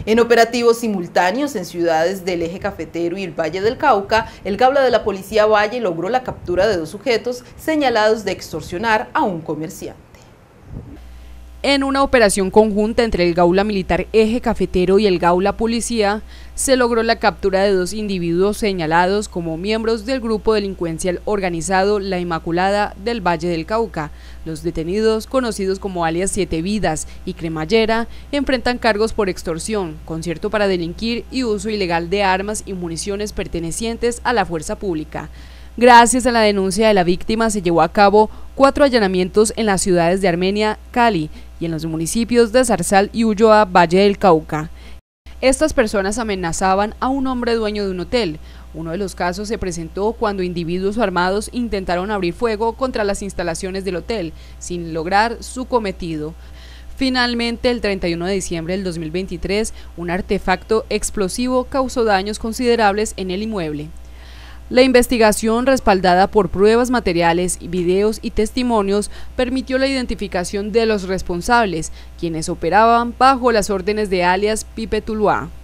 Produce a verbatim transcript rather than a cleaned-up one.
En operativos simultáneos en ciudades del Eje Cafetero y el Valle del Cauca, el Gaula de la Policía Valle logró la captura de dos sujetos señalados de extorsionar a un comerciante. En una operación conjunta entre el Gaula Militar Eje Cafetero y el Gaula Policía, se logró la captura de dos individuos señalados como miembros del grupo delincuencial organizado La Inmaculada del Valle del Cauca. Los detenidos, conocidos como alias Siete Vidas y Cremallera, enfrentan cargos por extorsión, concierto para delinquir y uso ilegal de armas y municiones pertenecientes a la fuerza pública. Gracias a la denuncia de la víctima se llevó a cabo cuatro allanamientos en las ciudades de Armenia, Cali y en los municipios de Zarzal y Ulloa, Valle del Cauca. Estas personas amenazaban a un hombre dueño de un hotel. Uno de los casos se presentó cuando individuos armados intentaron abrir fuego contra las instalaciones del hotel, sin lograr su cometido. Finalmente, el treinta y uno de diciembre del dos mil veintitrés, un artefacto explosivo causó daños considerables en el inmueble. La investigación, respaldada por pruebas materiales, videos y testimonios, permitió la identificación de los responsables, quienes operaban bajo las órdenes de alias Pipe Tuluá.